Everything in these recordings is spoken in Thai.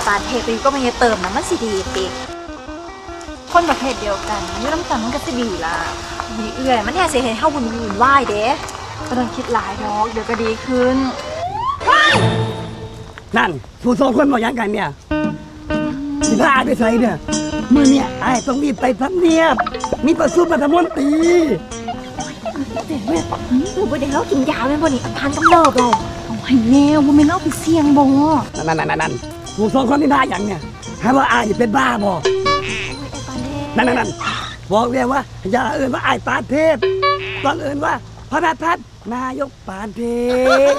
ปานเทพก็ไม่เติมนะมันสิดีติคนประเภทเดียวกันยุ่งกันมันก็สิดีล่ะมีเอื่อยมันแน่เสียเห็นเข้าวุ่นวายเด้ก็ต้องคิดหลายดอกเดี๋ยวก็ดีขึ้นนั่นผู้สองคนบอกยังกันเนี่ยสิพาไปใส่เนี่ยมือเนี่ยไอ้ต้องรีบไปทำเนียบมีประสุรัฐมนตรีเด็กแม่หนูไปเดี๋ยวเรากินยาเป็นบ่นี่อาการกำเริบเราเอาให้แน่ว่าไม่เล่าไปเสี่ยงบ่นั่นผู้สองคนที่ท่าอย่างเนี่ยหาว่าไอ้เป็นบ้าบ่นั่นบอกเลยว่าอย่าเอ่ยว่าไอ้ปานเทพต้องเอ่ยว่าพระทัดนายกปานเทพ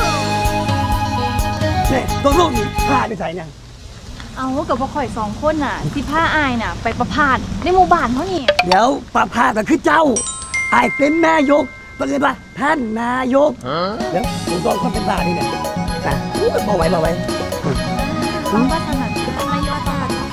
เนี่ยตัวลูกนี่พาไปใส่เนี่ยเอากับพ่อข่อย2คนน่ะที่ผ้าอายน่ะไปประพาสในหมู่บ้านเขานี่เดี๋ยวประพาสก็คือเจ้าไอ้เป็นนายกต้องเอ่ยว่าท่านนายกเดี๋ยวผู้สองคนเป็นบ้านี่เนี่ยนะบอกไว้ต้องว่าถนัดต้องนายก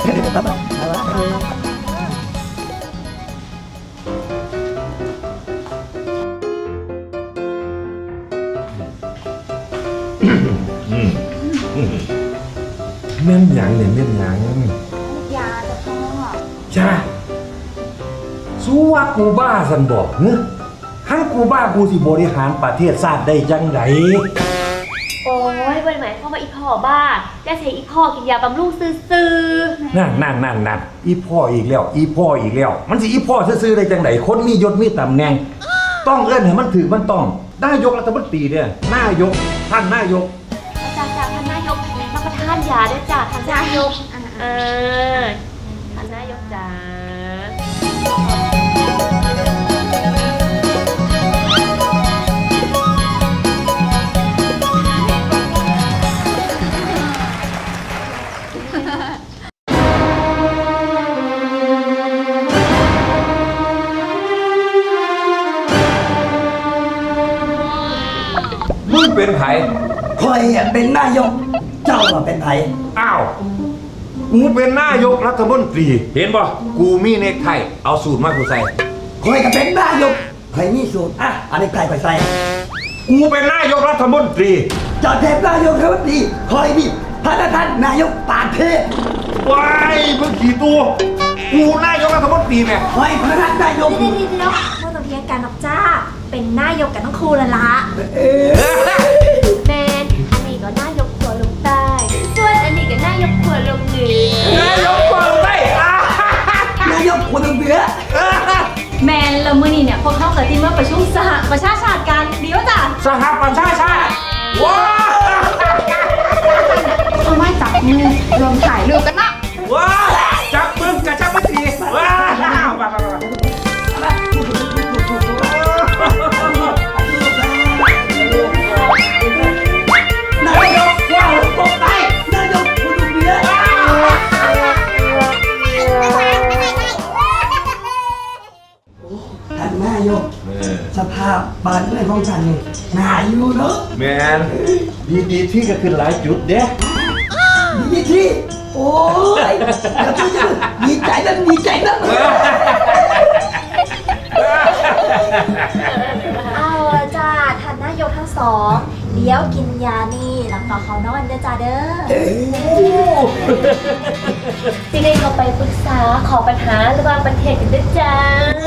เม่นหยังเนี่ยเม่นหยังยาจะพ่อจ้าสู้ว่ากูบ้าสันบอกเนอะทั้งกูบ้ากูสิบริหารประเทศชาติได้จังไดโอ้ยวันไหนพ่อมาอีพ่อบ้าจะใช้อีพ่อกินยาบำรุงซื่อนั่นอีพ่ออีกแล้วมันสิอีพ่อซื่อได้จังไดคนมียศมีตำแหน่งต้องเอื้อนให้มันถือมันต้องนายกรัฐมนตรีเนี่ยนายกท่านนายกจ่าท่านนายกมาประทานยาด้วยจ้าท่านนายกท่านนายกจ้ามึงเป็นไผคอยเป็นนายกเจ้าเป็นไผอ้าวกูเป็นนายกรัฐมนตรีเห็นป่ะกูมีเนคไทเอาสูตรมากูใส่คอยก็เป็นนายกคอยมีสูตรอันนี้ใครไปใส่กูเป็นนายกรัฐมนตรีจอดเทพนายกรัฐมนตรีคอยนี่ท่านนายกปานเทพว้ายมึงขี่ตัวกูนายกรัฐมนตรีเนี่ยคอยพระนายกเดี๋ยวไม่ต้องเทียงกันหรอกจ้าเป็นนายกกันต้องครูละแมนอันนี้ก็นายกขัวลงใต้ส่วนอันนี้ก็นายกขัวลงเหนือนายกขัวลงใต้นายกขัวลงเหนือแมนแล้วมื้อนี้เนี่ยพวกเขาเกิดที่เมื่อประชุมสหประชาชาติกันดีว่าจ้ะสหประชาชาติว้าวเอาไม้จับมือรวมถ่ายรูปกันนะว้าวจับมือกับจับมือทีว้าวสภาพบ้านเรื่องของฉันนี่น่าอยู่เนอะแมนดีที่ก็ขึ้นหลายจุดเด้ดีที่โอ้ยดีใจนะเอาละจ้าท่านนายกทั้งสองเดี๋ยวกินยานี่หลังต่อเขานอนเด้อจ้าเด้อที่ได้เขาไปปรึกษาขอปัญหาระหว่างประเทศกันด้วยจ้า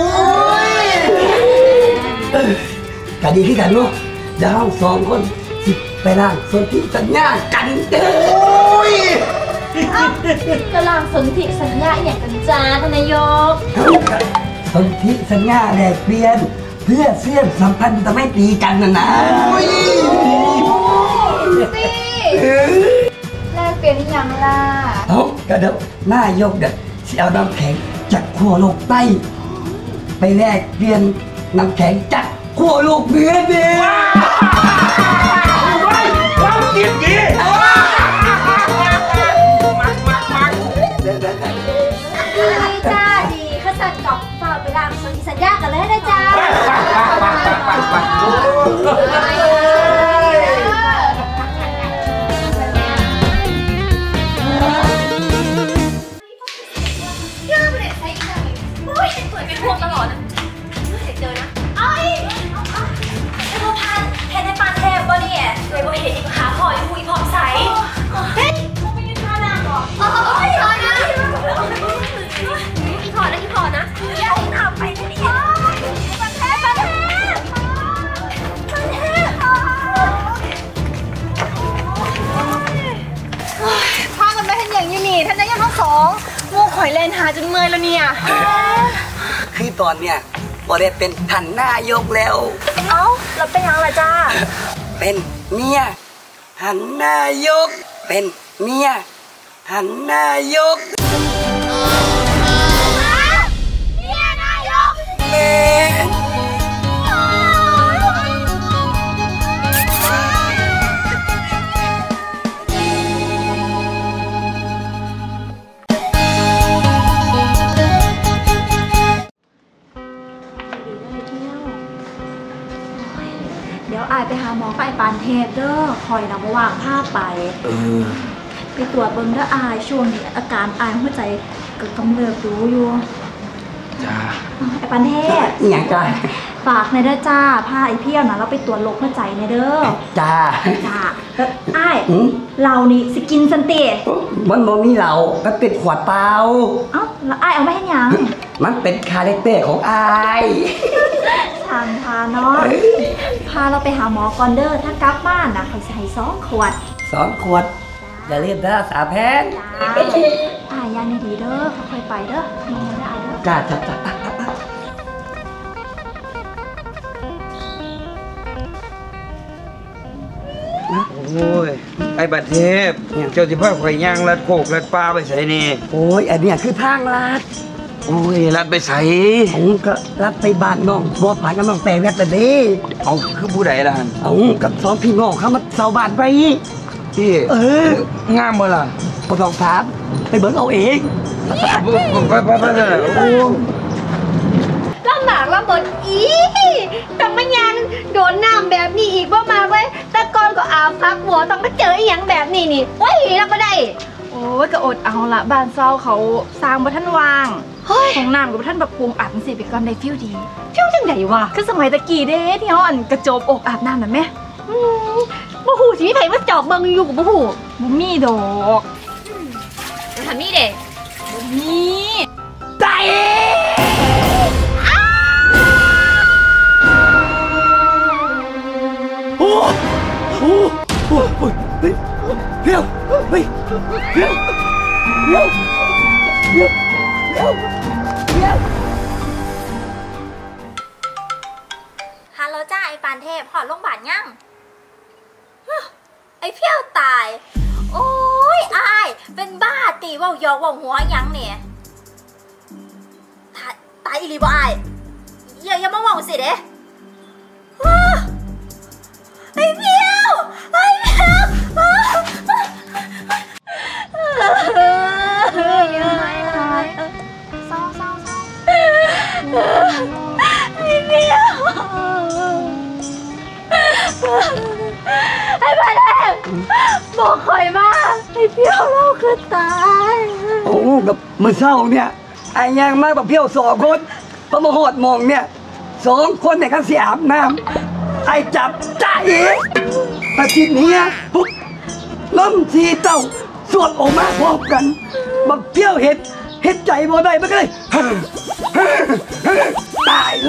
กันดีที่กันเนาะเดี๋ยวเรา2 คนสิไปร่างสนธิสัญญากันเด้อกำลังสนธิสัญญาอย่างกันจ้าท่านนายกสนธิสัญญาแลกเปลี่ยนเพื่อเชื่อมสัมพันธ์จะไม่ตีกันนะแลกเปลี่ยนอย่างล่ะก็เดี๋ยวนายกเด็ดเอาน้ำแข็งจากขั้วโลกใต้ไปแลกเปลี่ยนน้ำแข็งจากขั้วโลกเหนือเด้ความคิดดีจ้าดีข้าสั่นกับฝากไปร่างสนธิสัญญากันเลยนะจ้าพวกตลอดนะเจอนะไอ้พวกพันเห็นในปานเทพบ่นี่ตอนเนี่ยบ่ได้เป็นท่านนายกแล้วเอ้าเราเป็นยังล่ะจ้าเป็นเมียหันนายกเป็นเมียหันนายกแม่เดี๋ยวอายไปหาหมอกับไอ้ปานเทพเด้อคอยนำมาวางภาพไปไปตรวจเบิ่งเด้ออายช่วงนี้อาการอายหัวใจก็กำเริบรู้อยู่จ้าไอ้ปานเทพอย่างจ้าฝากในอยเด้อจ้าพาไอ้เพี้ยวนะเราไปตรวจโรคหัวใจในอยเด้อจ้าจ้าแล้วอ้ายเรานี่สิกินสันติมันบ่มีเหล้ามันเป็นขวดเปล่าเอ้าแล้วอ้ายเอามาให้หยังมันเป็นคาแรคเตอร์ของอายทางพาเนาะพาเราไปหาหมอก่อนเด้อถ้ากลับบ้านนะเขาสิให้2 ขวด 2 ขวดอย่าลืมนะสาแพนจ้าอ้ายยางดีๆเด้อค่อยๆไปเด้อมองได้เด้อจ้าจ้าจ้าโอ้ยไอ้บัดเทพเจ้าสิพาข่อยย่างลัดโคกลัดปลาไปใส่นี่โอ้ยอันเนี้ยคือทางลัดโอ้ยลัดไปใส่ผมก็ลัดไปบ้านน้องบัวผานกับน้องแต่แวดแต่เด้เอาคือผู้ใดล่ะหั่นเอากับ2 พี่น้องเขามาเซาบ้านไปพี่ งามบ่ล่ะบ่ต้องถามไปเบิ่งเอาเองไปเลยโอ้ลำบากลำบนอีต้องมายังโดนน้ำแบบนี้อีกบ่มาเว้ยแต่ก่อนก็อาบพักหัวต้องมาเจออีหยังแบบนี้นี่โอ้ยรับบ่ได้โอ้ยก็อดเอาละบ้านเซาเขาสร้างบ่ทันวางของน้ำกับบ่ทันแบบปรุงอาบจังซี่ไปก่อนได้ฟิวดีเที่ยวจังไดวะคือสมัยตะกี้เด้ที่เฮาอันกระโจบอกอาบน้ำน่ะแม่บ่ฮู้สิมีไผมาจอบเบิ่งอยู่กับบ่ฮู้บ่มีดอกจะทำนี่เด้บ่มีใจโอ้โหโอ้โหเฮ้ยเดี๋ยวเฮ้ยเดี๋ยวเดี๋ยวเดี๋ยวเดี๋ยวเดี๋ยวฮัลโหลจ้าไอ้ปานเทพหอดโรงพยาบาลยังฮึไอ้เพี้ยวตาย โอ้ยอายเป็นบ้าตีเว่ายอกว่าหัวยังเนี่ยตายอีหลีบ่อายอย่ามาว่าสิเด้ฮึไอ้เพี้ยวไอ้เพี้ยวเศร้าไอ้เพี้ยวไอ้บ้านแอบบอกคอยมาไอ้เพี้ยวเราคือตายโอ้กับมือเศร้าเนี่ยไอ้ยังมาแบบเพี้ยว2 คนพอมาหอดมองเนี่ย2 คนเนี่ยเขาเสียอาบน้ำไอ้จับจ่าเองอาทิตย์นี้ปุ๊บล้มทีเต้าสวดออกมาพร้อมกันบักเพี้ยวเห็ดใจบ่ได้มันก็เลยตายเลย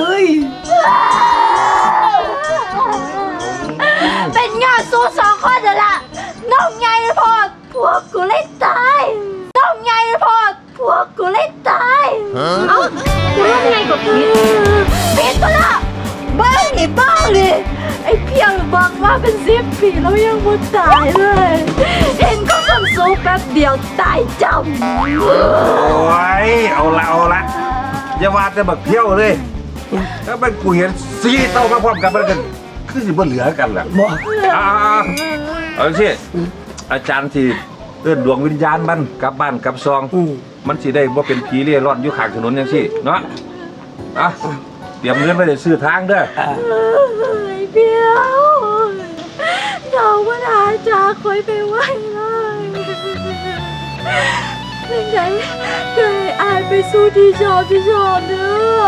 เป็นยอดสู้2 คนเดี๋ยวละน้องใหญ่พอดพวกกูเลยตายน้องใหญ่พอดพวกกูเลยตายเอ้ากูว่าไงกับพี่ผิดปะล่ะบ้านี่บ้าเลยไอ้เพียงบังว่าเป็น10 ปีแล้วยังไม่ตายเลยเห็นก็สมสู้แป๊บเดียวตายจำโอ้ยเอาละอย่าว่าแต่บักเที่ยวเลยถ้าเป็นกูเห็น4 เต้ามาพร้อมกันมันกันคือสิบ่เหลือกันแหละบ่เอาสิอาจารย์ที่เอื้อนดวงวิญญาณมันกลับบ้านกลับซอง มันสิได้บ่เป็นผีเร่ร่อนอยู่ข้างถนนจังซี่เนาะอ่ะเตรียมเงินไว้ได้ซื้อทางเด้อไอ้เพียวเราว่าอาจากคอยไปไหวเลยเป็นไงเคยอายไปสู้ที่ชอบเด้อ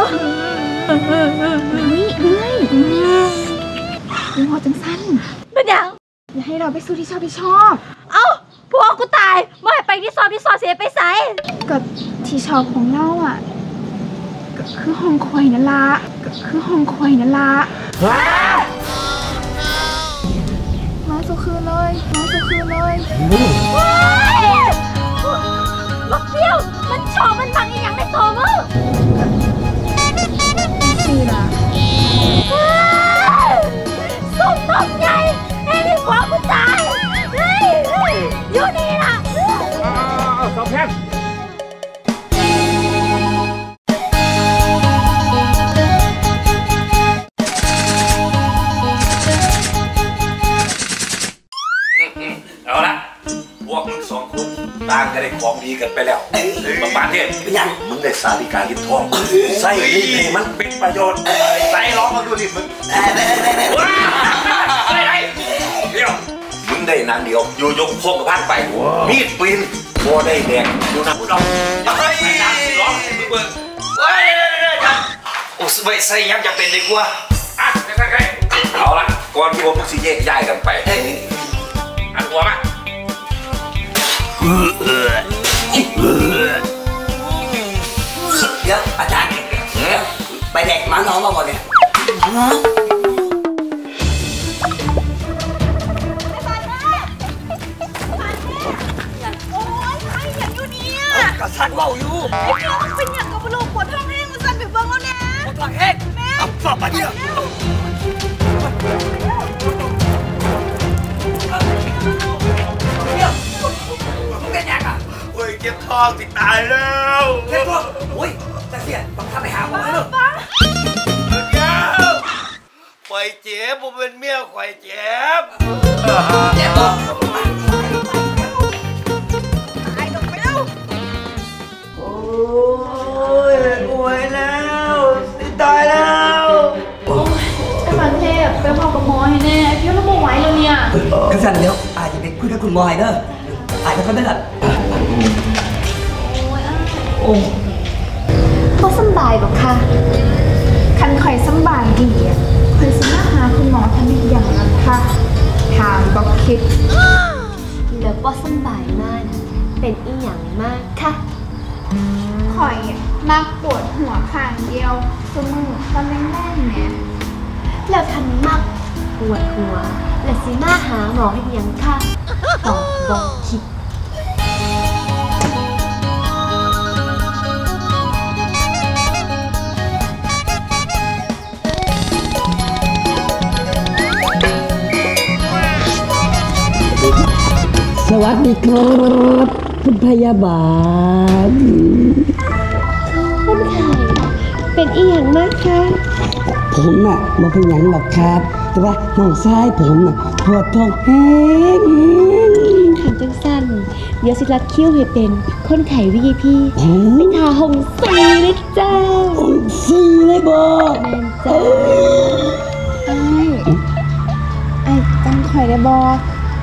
คุณหมอจังสั้นเป็นยังอย่าให้เราไปสู้ที่ชอบเอ้าพวกกูตายไม่ให้ไปที่สอบเสียไปใส่กับที่ชอบของเราอ่ะก็คือห้องคอยนั่นละมาสุคืนเลยบักเพี้ยวมันชอบมันบังอีหยังในตัวมึงต่างก็ได้ของดีกันไปแล้วประปาเทศยังมึงได้สาธิการลิ้นทองใส่ลิ้นให้มันเป็นประโยชน์ใส่ร้องมาดูดิมึงเดี๋ยวมึงได้นางเดียวอยู่ยกโคกกับพานไปมีดปืนโบได้แดงอยู่นะคุณน้องไม่นางสิร้องมึงเบิ่งโอ้ใบใส่ยังจะเป็นดีกว่าเอาละก่อนที่ผมจะแยกย้ายกันไปอันหัวมาเดี๋ยวอาจารย์ไปแดกมาน้องมาหมดเนี่ยกระซักเบาอยู่เป็นอย่างกับลูกปวดท้องแห้งมันสั่นไปเบิ่งแล้วนะปวดท้องแห้งเอาสอบมาเดียวเป็นยังอ่ะโอ้ยเจ็บท้องติดตายแล้วเจ็บท้องโอ้ยจะเสียบังคับไปหาหมอเลยข่อยเจ็บผมเป็นเมียข่อยเจ็บเจ็บตัวโอ้ยป่วยแล้วตายแล้วประเทศไปพอกับหมอให้แน่เพี้ยวแล้วไม่ไหวแล้วเนี่ยกระสันเดี๋ยวอาจจะไปคุยกับคุณหมอให้เด้ออาจจะเขาได้หรอโอ้เขาสบายบอกค่ะคันข่อยสบายดีข่อยสมาหาคุณหมอทันทีอย่างนั้นค่ะถามบอกคิดแล้วก็สบายมากเป็นอีหยังมากค่ะข่อยมักปวดหัวข้างเดียวสมือตอนแรกๆเนี่ยแล้วทันมักปวดหัวและสิมาหาหมอให้ยังค่ะตอบบอกคิดสวัสดีครับคุณพยาบาลคนไข้เป็นอีหยังมากคะผมน่ะมาเป็นหยังหรอกครับแต่ว่าน้องชายผมน่ะปวดท้องแห้งขันจังสั้นเดี๋ยวสิรัดคิ้วให้เป็นคนไข้ VIP ไปทาหงสีเลยจ้าหงสีเลยบอกแม่นจ้าไอ้จังข่อยได้บอก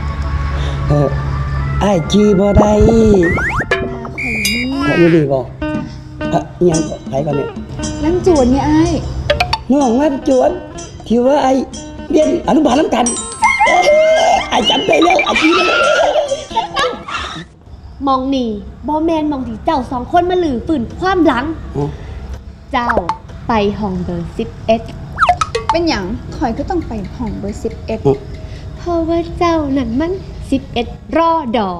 ไอ้จีบ่ได้ข่อยดีบอกยังไผกันเนี่ยลังจวนเนี่ยไอ้น้องลังจวนที่ว่าไอ้เรียนอนุบาลน้ำกันไอ้จำได้แล้วไอ้จีมองนี่บอแมนมองที่เจ้า2คนมาหลือฝืนความหลังเจ้าไปห้องเบอร์11 เป็นอย่างข่อยก็ต้องไปห้องเบอร์11 เพราะว่าเจ้านั่นมัน11รอดอ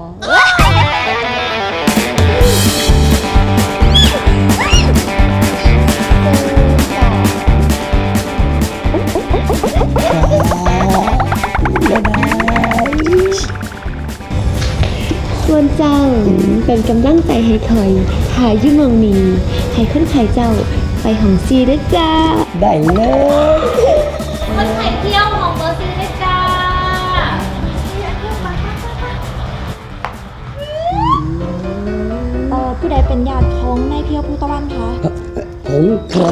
ส่วนเจ้าเป็นกำลังใจให้คอยหายยุ่งมองมีให้คนไข้เจ้าไปห้องซีด้วยจ้าได้เลยคนไข้เที่ยวห้องเบอร์ซีด้วยจ้าผู้ใดเป็นญาติของนายเพียวภูตะวันคะผม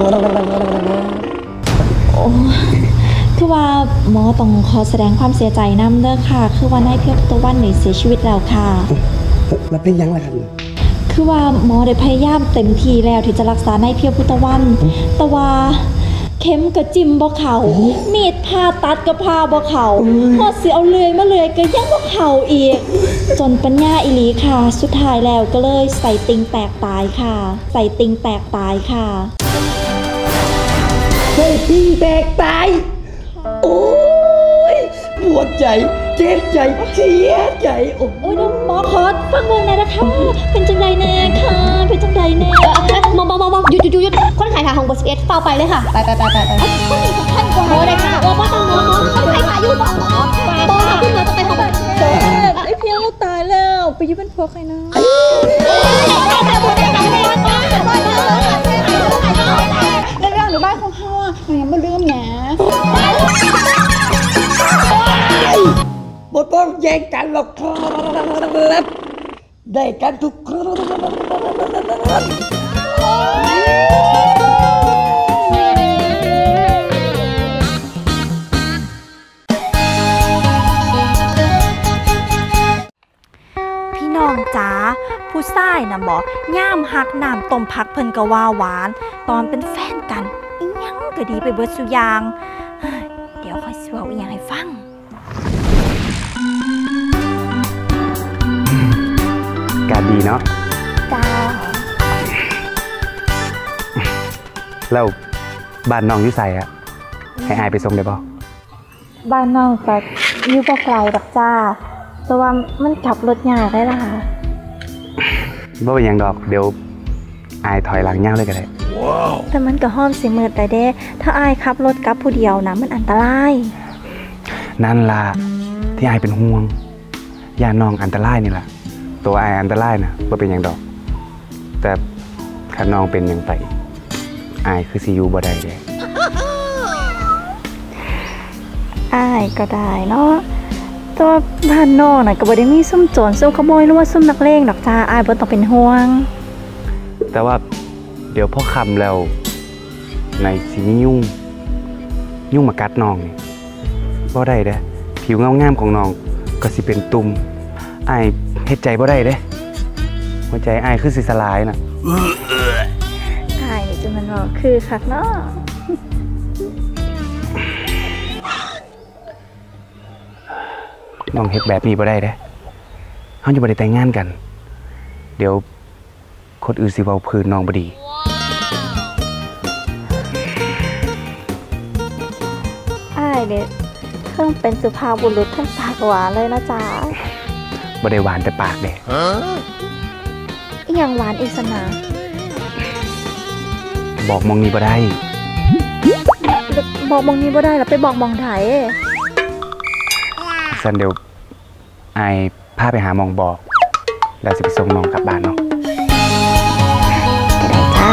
โอ้คือว่าหมอต้องขอแสดงความเสียใจนำเด้อค่ะคือว่านายเพียวภูตะวันนี่เสียชีวิตแล้วค่ะแล้วเป็นยังไงครับคือว่าหมอได้พยายามเต็มที่แล้วที่จะรักษานายเพียวภูตะวันแต่ว่าเข็มกระจิ้มบ่เข่ามีดผ่าตัดกระพาบ่เข่าพอสิเอาเลื่อยมาเลื่อยก็ยังบ่เข่าอีกจนปัญญาอีหลีค่ะสุดท้ายแล้วก็เลยใส่ติงแตกตายค่ะใส่ติงแตกตายค่ะใส่ติงแตกตายโอ้ยปวดใจเจ็บใจเสียใจโอ้ยน้องหมอขอฟังเมืองหน่อยนะคะเป็นจังไดแน่ค่ะเป็นจังไดแน่มอหยุดคนไข้ขาของเบอร์11เฝ้าไปเลยค่ะไปคนนี้สำคัญกว่าโอ้ได้ค่ะว่าต้องหมอคนไข้ขาอยู่บอกขึ้นมาจะไปของเบอร์ไอ้เพียงเราตายแล้วไปยืมเป็นพวกใครนะเรื่องหรือบ้านของเขาหนูยังไม่ลืมนะบ่ต้องแย่งกันหรอกครับได้กันทุกคนพี่น้องจ๋าผู้ชายน่ะบ่ย่ามฮักน้ำต้มผักเพิ่นก็ว่าหวาน ตอนเป็นแฟนกันอีหยังก็ดีไปเบิดซุอย่างเฮ้ยเดี๋ยวค่อยสิเว้าอีหยังให้ฟังการดีเนาะจ้าแล้วบ้านน้องอยู่ไสอะให้อายไปส่งได้บ่บ้านน้องก็อยู่บ่ไกลดอกจ้าแต่ว่ามันขับรถยากได้ล่ะค่ะบ่เป็นหยังดอกเดี๋ยวอายถอยหลังย่างเลยก็ได้แต่มันก็ห้อมสิมืดได้เด้ถ้าอายขับรถกลับผู้เดียวนะมันอันตรายนั่นล่ะที่อายเป็นห่วงย่าน้องอันตรายนี่ล่ะตัวอายอันตรายนะบ่เป็นหยังดอก แต่ถ้าน้องเป็นหยังไปอายคือสิอยู่บ่ได้เด้อายก็ได้เนาะแต่ว่าบ้านนอกน่ะก็บ่ได้มีซุ่มโจรซุ่มขโมยหรือว่าซุ่มนักเลงดอกจ้าอายบ่ต้องเป็นห่วงแต่ว่าเดี๋ยวพอค่ำแล้วในสิมียุ่งมากัดน้องนี่บ่ได้เด้ผิวงามๆของน้องก็สิเป็นตุ่มอายเฮ็ดใจบ่ได้เด้หัวใจอายคือสิสลายน่ะอายนี่จะมันบอกคือคักเนาะน้องเฮ็ดแบบนี้บ่ได้เด้เฮาจะบ่ได้แต่งงานกัน เดี๋ยวคนอื่นสิเว้าพื้นน้องบ่ดีอายเนี่ยเพิ่งเป็นสุภาพบุรุษทั้งปากหวานเลยนะจ๊ะบ่ได้หวานแต่ปากเด้อีหยังหวานอีกสนะบอกมองนี้บ่ได้บอกมองนี้บ่ได้แล้วไปบอกมองไถซั่นเดี๋ยวอายพาไปหาหมองบอก แล้วสิไปส่งน้องกลับบ้านเนาะก็ได้จ้า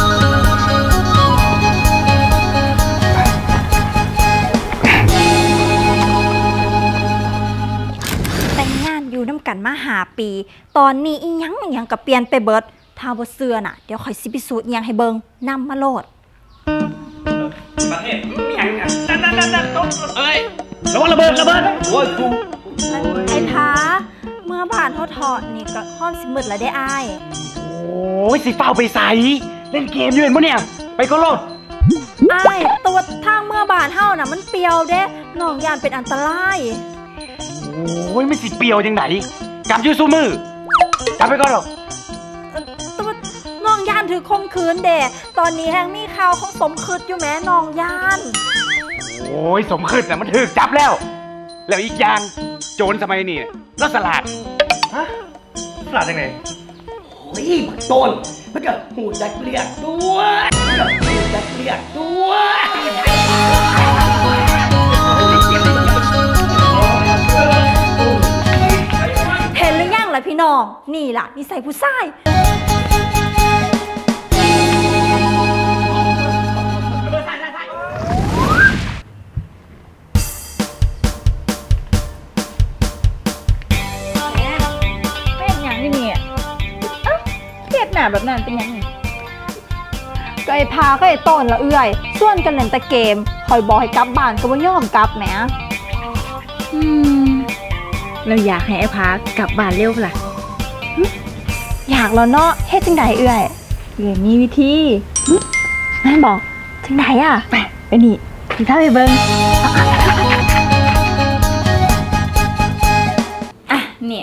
แต่งงานอยู่น้ำกันมา5 ปี ตอนนี้อีหยังก็เปลี่ยนไปเบิดถ้าบ่เชื่อน่ะเดี๋ยวค่อยสิพิสูจน์อีหยังให้เบิ่งนำมาโลดประเทศอย่างนั้นนั่นเอ้ยระวังระเบิดโอ้ยครูไอ้ท้าเมื่อบ้านเขาถอดนี่ก็ห้อมสิมืดแล้วได้อายโอ้ยสิเฝ้าไปใส่เล่นเกมอยู่เห็นปะเนี่ยไปก็รอดอายตัวทางเมื่อบ้านเฮาน่ะมันเปรียวเด้น้องยานเป็นอันตรายโอ้ยไม่สิเปรียวจังไหนกำยืดสู้มือจำไปก่อนหรอกตัวน้องยานถือคมคืนเด้ตอนนี้แฮงมีข่าวของสมคืดอยู่แม้น้องยานโอ้ยสมขึ้นนะมันถึกจับแล้วอีกอย่างโจรสมัยนี้ก็สลัดฮะสลัดยังไงโอ้ยโจรมันก็หูจักเรียกด้วยหูจักเรียกด้วยเห็นหรือยังล่ะพี่น้องนี่ล่ะนิสัยผู้ชายเป็นอย่างนี้เนี่ยเครียดหนาแบบนั้นเป็นยังไงก็ไอ้พาก็ไอ้ต้นละเอื้อยส่วนกันเล่นแต่เกมคอยบอกให้กลับบ้านก็บ่ยอมกลับแหมเราอยากให้ไอ้พากลับบ้านเร็วล่ะอยากแล้วเนาะเฮ็ดจังไดเอื้อยมีวิธีนั่นบอกจังไดอ่ะไปนี่สิพาไปเบิ่งอ่ะเนี่ย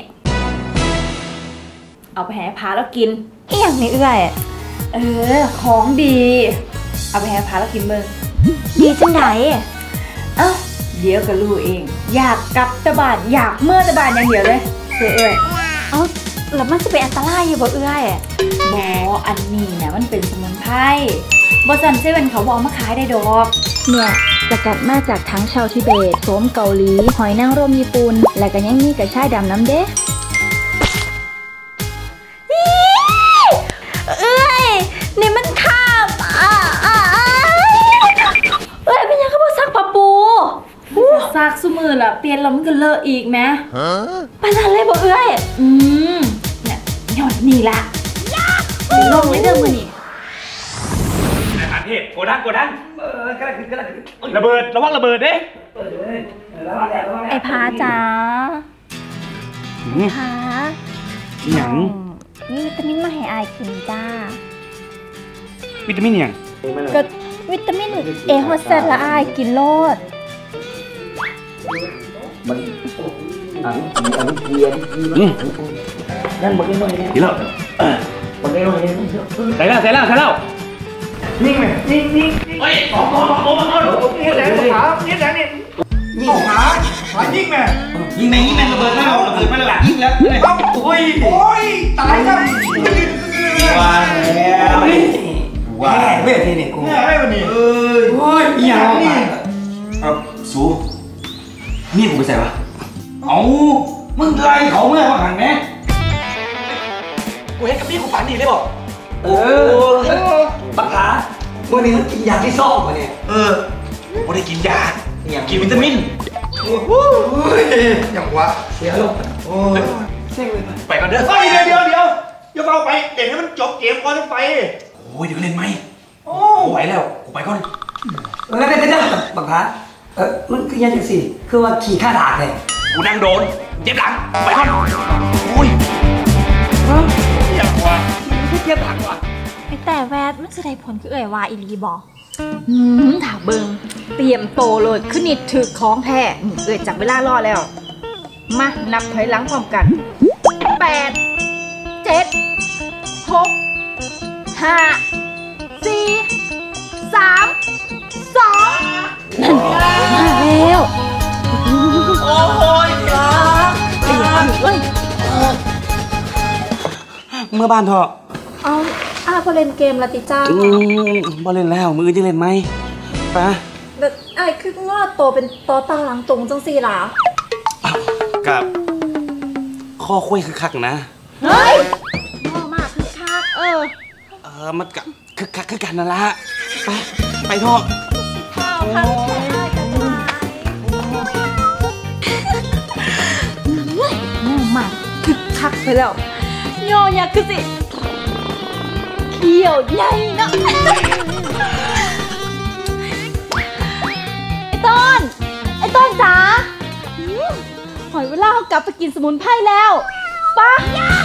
เอาไปให้ไอ้พาแล้วกินอีหยังนี่เอื้อยของดี เอาไปให้ไอ้พาแล้วกินเบิ่งดีจังไดเอ้าเดี๋ยวก็รู้เอง อยากกลับตะบานอยากเมื่อตะบานอย่างเดียวเลยเอ้ยเอ้าแล้วมันจะเป็นอันตรายอยู่บ่เอื้อยบออันนี้นะมันเป็นสมุนไพรบอสันเซเว่นเขาบอกมาขายได้ดอกเนี่ยสกัดมาจากทั้งชาวทิเบตโสมเกาหลีหอยนางรมญี่ปุ่นและก็ยังมีกระชายดำน้ำเด้เอ้ยนี่มันข้ามเอ้ยเป็นยังเขาบอกซักปะปูซากซุมือละเปลี่ยนแล้วมันก็เลอะอีกไหมปานนั้นเลยบ่เอ้ยเนี่ยหย่อนนี่ละลงเลยเด้อมือนี่อันเทพโกดังระเบิดระวังระเบิดเด้ไอ้พาจ๋าพาหยังนี่วิตามินมาให้อายกินจ้าวิตามินหยังก็วิตามินเอโฮเซตละอายกินโลดทีแล้วใส่แล้วนิ่งไหมนิ่งเฮ้ยออกนี่แหละขานี่แหละนี่ยิงขายิงแม่ระเบิดแล้วยิงแล้วเอ้าโอ้ยตายแล้วว้าแล้วว้าเว้ยนี่กูอะไรวะนี่โอ้ยอย่านี่สูนี่กูไปใส่ปะเอามึงไล่เขาเมื่อวันหันไหมกูเห็นกับพี่กูฝันดีเลยบอกบักขาวันนี้มันกินยาที่ซ่อมมาเนี่ยไม่ได้กินยากินวิตามินโอ้โหอย่างวะเสียลงโอ้ยเซ็งเลยไปก่อนเด้อเดี๋ยวอย่าเอาไปเดี๋ยวให้มันจบเกมก่อนต้องไปโอ้ยเดี๋ยวเล่นไหมโอ้ไหวแล้วกูไปก่อนเดี๋ยวบักขามันคือยังไงสิคือว่าขี่ข้าดาดเลยกูนั่งโดนเจ็บหลังไปก่อนโอ้ยอย่างวะมันเจ็บหลังวะไอ้แต่แวดมันจะได้ผลคือเอ่ยวาอีลีบอกถาเบิงเตรียมโตโลดขึ้นนิดถือของแท้เอ่ยจับเวลารอแล้วมานับถอยหลังพร้อมกัน8 7 6 5 4 3 2 มาแล้วโอ้ยเสียเอ้ยเมื่อบ้านเถอะเอาพอเล่นเกมละติจ้าบ่เล่นแล้วมือจะเล่นไหมปะแต่ไอ้คือว่าโตเป็นตอตั้งหลังตรงจังสี่หรอกับข้อคุยคือคักนะเฮ้ยพ่อมากคือคักมันกับคือคักคือกันนั่นละไปเถอะข้าวข้าวได้กันไหมน่ามากคือคักไปแล้วโยอยากคือสิเขียวใหญ่เนาะไอ้ต้นจ๋าหอยเวลาเขากลับไปกินสมุนไพรแล้วปะ